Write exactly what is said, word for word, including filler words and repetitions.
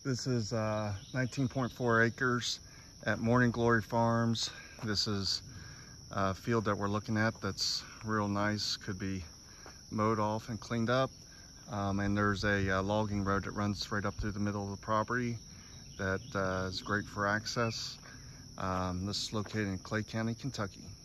This is uh, nineteen point four acres at Morning Glory Farms. This is a field that we're looking at that's real nice, could be mowed off and cleaned up. Um, and there's a, uh logging road that runs right up through the middle of the property that uh, is great for access. Um, this is located in Clay County, Kentucky.